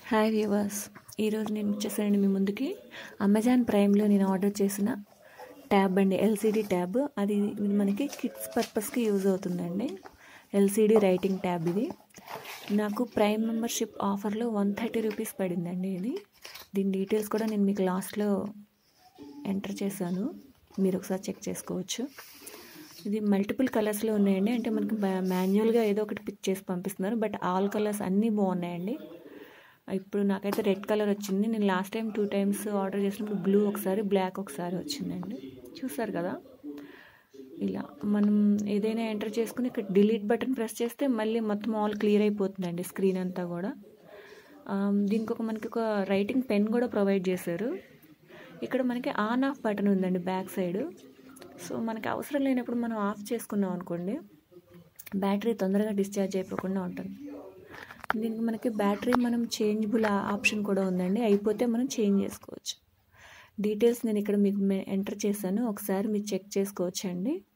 Hi viewers, ఈరోజు నేను వచ్చేసానండి మీ ముందుకి. అమెజాన్ ప్రైమ్లో నేను ఆర్డర్ చేసిన ట్యాబ్ అండి, ఎల్సిడి ట్యాబ్. ఇది మనకి కిడ్స్ పర్పస్కి యూజ్ అవుతుందండి. ఎల్సిడి రైటింగ్ ట్యాబ్ ఇది. నాకు ప్రైమ్ మెంబర్షిప్ ఆఫర్లో 130 రూపీస్ పడిందండి ఇది. దీని డీటెయిల్స్ కూడా నేను మీకు లాస్ట్లో ఎంటర్ చేశాను, మీరు ఒకసారి చెక్ చేసుకోవచ్చు. ఇది మల్టిపుల్ కలర్స్లో ఉన్నాయండి. అంటే మనకి మాన్యువల్గా ఏదో ఒకటి పిక్ చేసి పంపిస్తున్నారు, బట్ ఆల్ కలర్స్ అన్నీ బాగున్నాయండి. ఇప్పుడు నాకైతే రెడ్ కలర్ వచ్చింది. నేను లాస్ట్ టైం 2 టైమ్స్ ఆర్డర్ చేసినప్పుడు బ్లూ ఒకసారి, బ్లాక్ ఒకసారి వచ్చిందండి. చూసారు కదా, ఇలా మనం ఏదైనా ఎంటర్ చేసుకుని ఇక్కడ డిలీట్ బటన్ ప్రెస్ చేస్తే మళ్ళీ మొత్తం ఆల్ క్లియర్ అయిపోతుందండి స్క్రీన్ అంతా కూడా. దీనికి మనకి ఒక రైటింగ్ పెన్ కూడా ప్రొవైడ్ చేశారు. ఇక్కడ మనకి ఆన్ ఆఫ్ బటన్ ఉందండి బ్యాక్ సైడ్. సో మనకి అవసరం లేనప్పుడు మనం ఆఫ్ చేసుకున్నాం అనుకోండి, బ్యాటరీ తొందరగా డిశ్చార్జ్ అయిపోకుండా ఉంటుంది. దీనికి మనకి బ్యాటరీ మనం చేంజబుల్ ఆప్షన్ కూడా ఉందండి. అయిపోతే మనం చేంజ్ చేసుకోవచ్చు. డీటెయిల్స్ నేను ఇక్కడ మీకు ఎంటర్ చేశాను, ఒకసారి మీరు చెక్ చేసుకోవచ్చు అండి.